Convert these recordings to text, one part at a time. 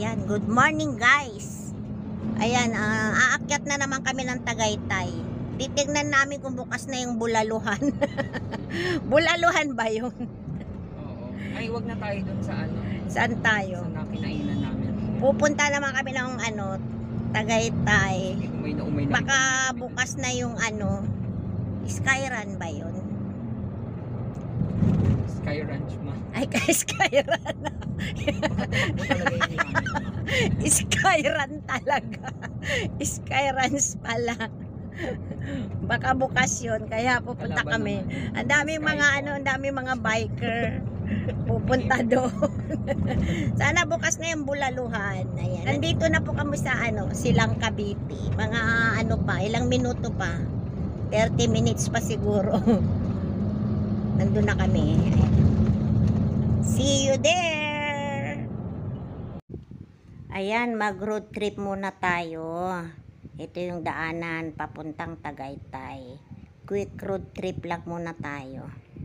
Ayan, good morning guys. Ayan, aakyat na naman kami ng Tagaytay. Titignan namin kung bukas na yung Bulaluhan. Bulaluhan ba yun? Oo. Ay, wag na tayo dun sa ano. Saan tayo? Sa kinainan namin. Pupunta naman kami ng Tagaytay. Umay na. Baka bukas na yung Skyran ba yun? Sky Ranch ma. Ay, Skyran. Skyran talaga. Skyrans pala. Baka bukas yun, kaya pupunta kami. Ang daming mga biker pupunta doon. Sana bukas na yung Bulaluhan. Ayan. Nandito na po kami sa Silang Cavite. Mga ilang minuto pa. 30 minutes pa siguro. Nandun na kami. See you there! Ayan, mag-road trip muna tayo. Ito yung daanan papuntang Tagaytay. Quick road trip lang muna tayo.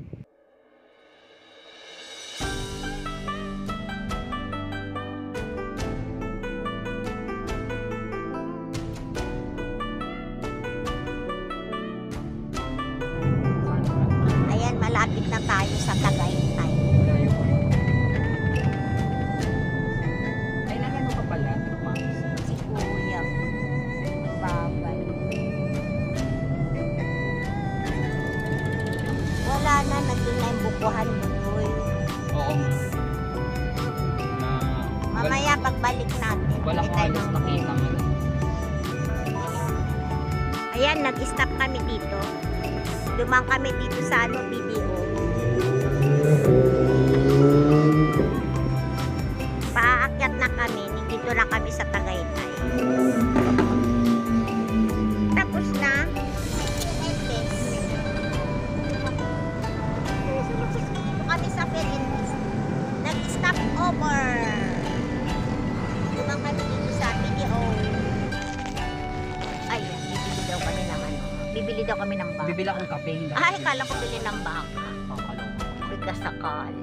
Ayan, malapit na tayo sa Tagaytay. Ay, nakano ka pala? Si Kuya. Babay. Wala na, nandun na yung bukuhan bukoy. Oo ma. Mamaya pagbalik natin. Wala ko halos nakita mo. Ayan, nag-stop kami dito. Dumang kami dito sa video. Paakyat na kami. Dito na kami sa Tagaytay. Tapos na. Kami sa Philippines. Nag-stop over. Dumang kami dito sa video. Ayan, bibili daw kami ng Bibili daw kami ng baka. Bibili akong kape. Ay, kala ko bili ng baka. Bigas sakali.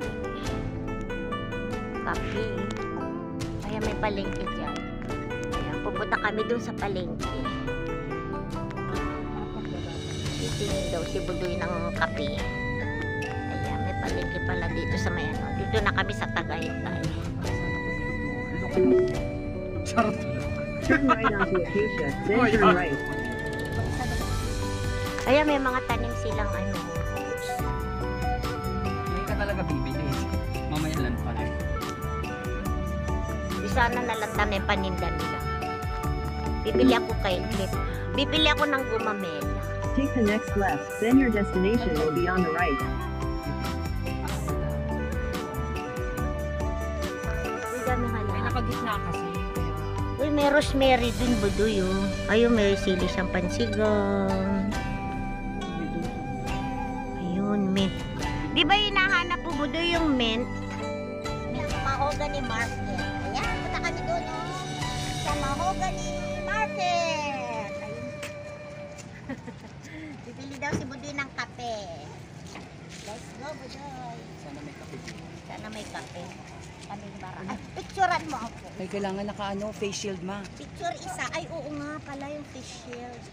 Kape. Ayan, may palengke dyan. Ayan, pupunta kami dun sa palengke. Titingin daw si Budoy ng kape. Ayan, may palengke pala dito sa may Dito na kami sa Tagaytay. Charot. Turn right onto Acacia, then turn right. Ayan, may mga tanim silang May ka talaga bibili. Mamaya lang pala. Di sana nalanta na yung paninda nila. Bibili ako kay Clip. Bibili ako ng gumamela. Take the next left, then your destination will be on the right. Uy, dami May halaman. nakagitna kasi. Uy, may rosemary din, Budoy, oh. Ayun, may sili siyang pansigang. Ayun, mint. Di ba hinahanap po, Budoy, yung mint? Mahogany Market. Ayan, punta kami doon, oh. Sa Mahogany Market. Ayun. Bibili daw si Budoy ng kape. Let's go, Budoy. Sana may kape. Sana may kape. Kaming bara. Ay, picturean mo ako. Ay, kailangan face shield ma. Picture isa. Ay, oo nga pala yung face shield.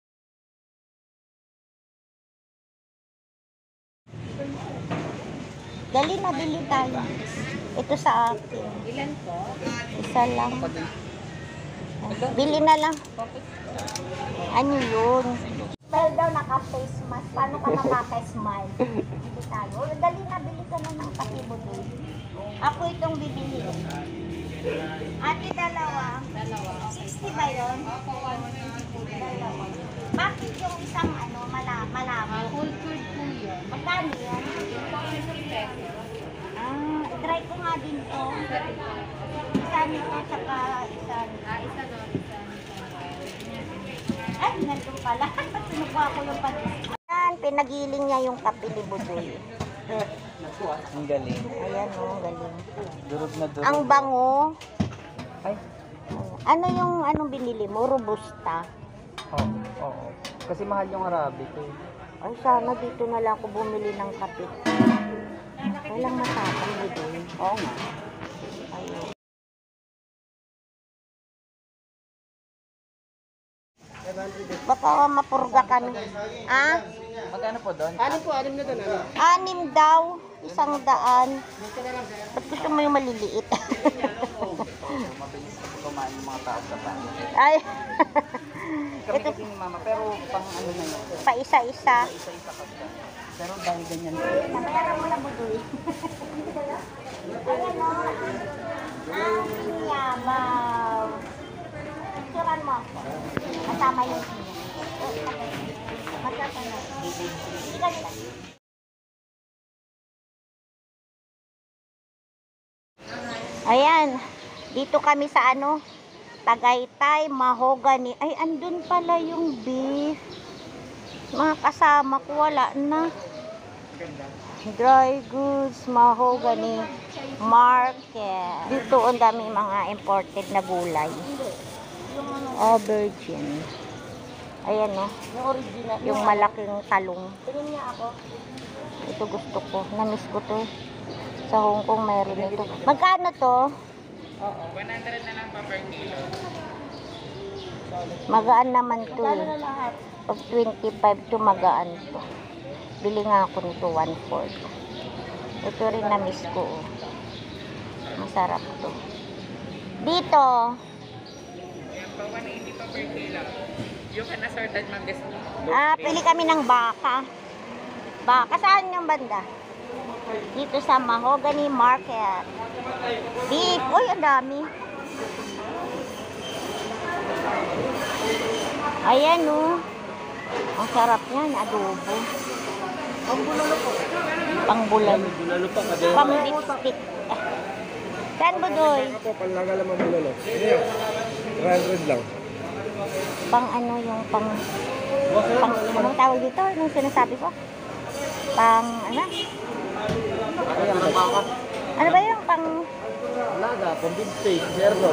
Dali na, bili tayo. Ito sa akin. Ilan po? Isa lang. Bili na lang. Ano yun? Smile daw, naka-face mask. Paano ka nakaka-smile? Bili tayo. Dali na, bili ka na ng pakibuloy. Ako itong bibili. Ate, dalawa. 60 ba yun? Dalawa. Bakit yung isang malabo? Full curd po yun. Magkano yan? I-try ko nga din to. Isa nito, saka isa nito. Isa doon, isa Ay, nandun pala. Sinukuha ko yung patis. Ayan, pinagiling niya yung kape ni Budoy. Ang galing. Ayan, oh, galing. Durog na durog. Ang bango. Ay. Ano yung binili mo? Robusta. Oo. Kasi mahal yung Arabic eh. Ay, sana dito na lang ako bumili ng kape. Walang matapang Budoy. Oo nga. Baka mapurga kami. Ah? Magkano po doon? Anim daw. 100. Ba't gusto mo yung maliliit? Mabilis kasi kumain yung mga tao sa bahay. Ay. Kami Ito, kasi ni Mama, pero pang ano na yun. pa isa-isa. Isa-isa ka siya. Pero dahil ganyan. Nabayaran mo na budoy. Ayan o. Ang yabaw. Picturean mo ako. Kasama yung siya. Magkakano. Ikan ka. Ayan. Dito kami sa ano. Tagaytay, Mahogany. Ay, andun pala yung beef. Mga kasama ko, wala na. Dry goods, Mahogany Market. Dito ang dami mga imported na gulay. Aubergine. Ayan o. Yung malaking talong. Ito gusto ko. Namiss ko to. Sa Hong Kong meron ito. Magkano to? 100 na lang pa per kilo. Magaan naman to eh. Pag 25 to magaan to. Bili nga ako nito 1/4. Ito rin na-miss ko. Oh. Masarap to. Dito. Yan pa 180 pa per kilo. You can assorted mangas. Pili kami ng baka. Baka saan yung banda? Dito sa Mahogany Market. Beef. Uy, ang dami. Ayan oh. Ang sarap niyan, adobo. Pangbulalo. Pang lipstick. Saan budoy? Ako, panlaga lang ang bulalo. Ano yun? 300 lang. Pang ano yung pang anong tawag dito? Anong sinasabi ko? Pang ano? Ano ba yung pang Laga, pambig steak, zero.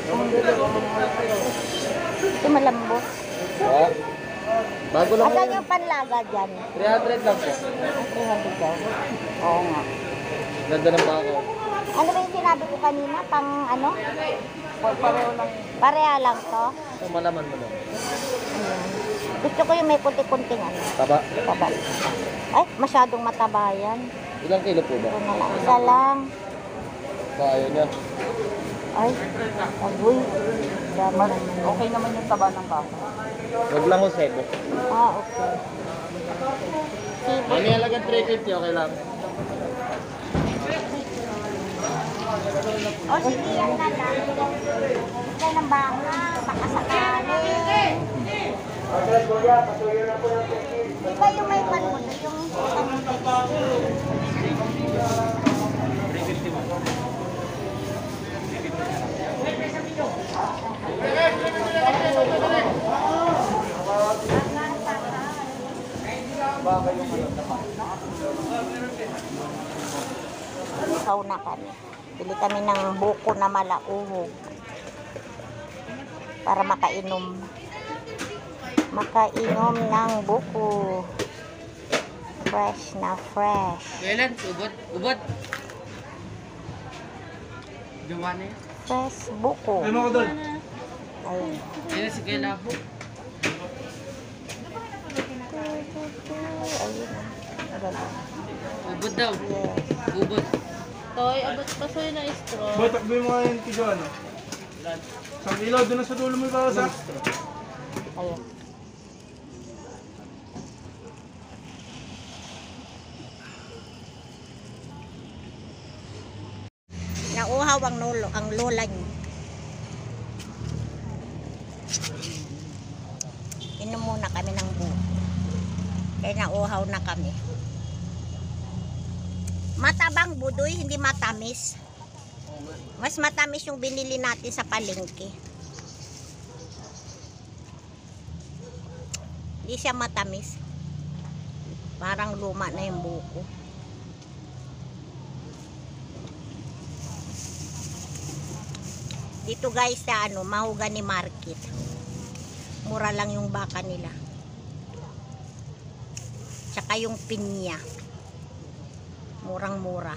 ito malambot? Ha? Bago lang Asan yun. yung panlaga dyan? 300 lang po. Ang 300 daw. Oo nga. Ganda ng bako. Ano ba yung sinabi ko kanina? Pang ano? Pareho lang. Pareha lang to? So, malaman mo lang. Ayan. Gusto ko yung may kunti-kunting ano. Taba. Taba. Ay, masyadong mataba yan. Ilang kilo po ba? Ito na lang. Isa lang. Kaya niya. Ay, agoy. Dami naman. Okay naman yung taba ng baka. Huwag lang ho sebo. Ah, okay. Sibot. Mami halagang 350, okay lang. O sige, yan na lang. Ito ng baka. Baka sakali. Di ba yung may manuno? Yung Ikaw na kami. Bili kami ng buko na malauhog para makainom. Makainom ng buko. Fresh na fresh. Kailan? Ubot? Ubot? Gawa na yun? Fresh buko. Ay, mga doon. Ayun. Yan si Kailan po. Ayun. Galing. Ubot daw. Yes. Ubot. Toy, abot pa sa'yo na straw. Boy, takbo mo nga yun, Kijo, ano? Sa ilaw, doon na sa dulo mo ibawasak. Ayun. Nauhaw ang lola niyo. Inom muna kami ng buko. Kaya nauhaw na kami. Matabang budoy, hindi matamis. Mas matamis yung binili natin sa palengke. Hindi siya matamis. Parang luma na yung buko. Dito guys sa Mahogany Market. Mura lang yung baka nila. Tsaka yung pinya. Murang-mura.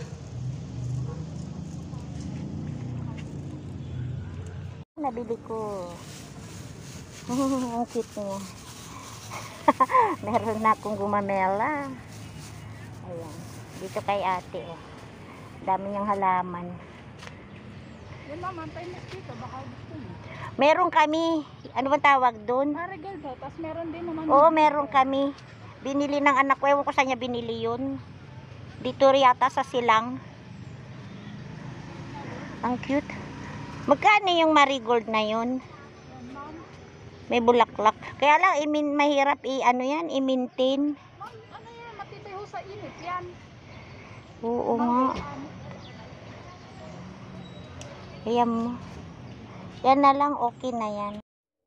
Nabili ko. Ang cute niya. Meron na akong gumamela. Ayan. Dito kay ate, oh. Dami niyang halaman. Yan mama, tayo na dito. Baka gusto mo. Meron kami. Ano bang tawag doon? Marigal daw. Tapos meron din naman. Oo, meron kami. Binili ng anak ko. Ewan ko saan niya binili yun. Dito yata sa Silang. Ang cute. Magkano yung marigold na yun? May bulaklak. Kaya lang, mahirap ano yan, i-maintain. Ma'am, ano yan? Matitay ho sa init yan. Oo nga. Ayan mo. Yan na lang, okay na yan.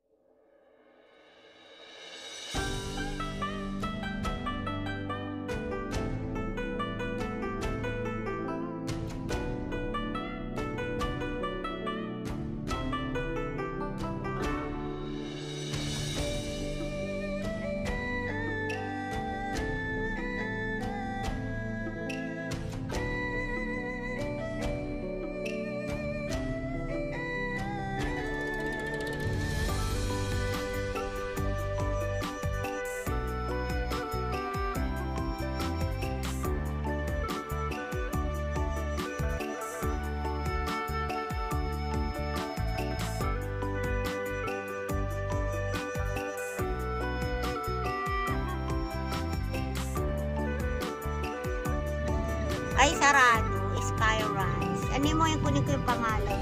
Ay, sarado. Skyrise. Ano mo yung kunin ko yung pangalan?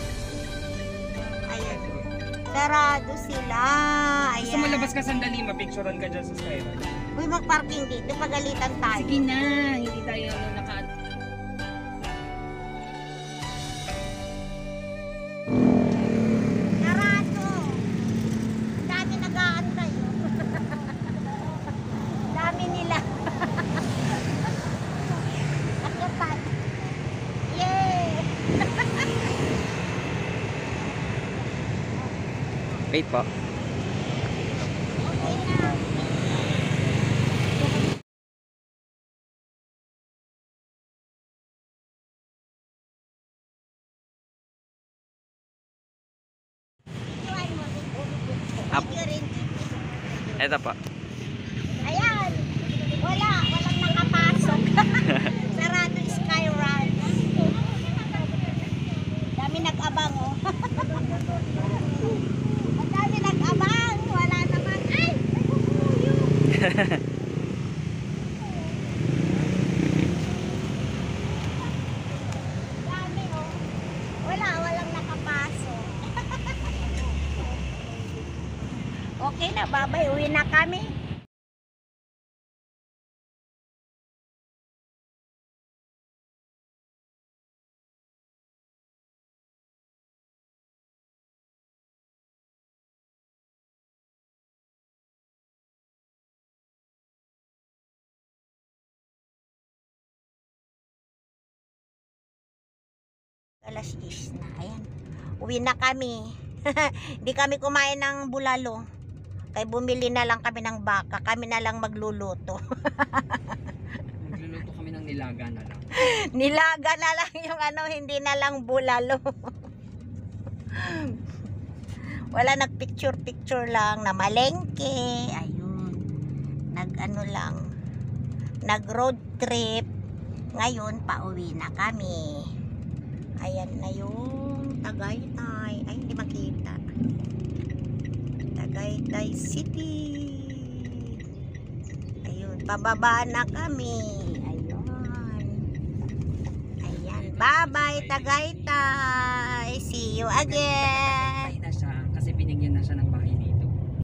Ayan. Sarado sila. Ayan. Gusto mo labas ka sandali, mapicturean ka dyan sa Skyline. Uy, mag-parking dito. Pagalitan tayo. Sige na, hindi tayo naka... Sarado. Dami nag-aantay. Oh. Dami nila. Akapat. Yay! Wait po. Okay na. Up. Thank you rin. Eto po. Ayan. Walang nakapasok. Sarado Skyrise. Dami nag-abang, oh. Ang dami nag-abang. Wala naman. Ay! May kukuyo. Dami, oh. Walang nakapasok. Okay na, babay. Uwi na kami. Alas 10 na. Ayan. Uwi na kami. Hindi kami kumain ng bulalo. Kaya bumili na lang kami ng baka. Kami na lang magluluto. Magluluto kami ng nilaga na lang. Nilaga na lang yung ano, hindi na lang bulalo. Wala, nagpicture-picture lang na malengke. Ayun. Nag-ano lang. Nag-road trip. Ngayon, pauwi na kami. Ayan na yung Tagaytay. Ay, hindi makita. Tagaytay City. Ayun, pababa na kami. Ayun. Ayan. Bye-bye, Tagaytay. See you again. Patay na siya kasi binigyan na siya ng bahay nila.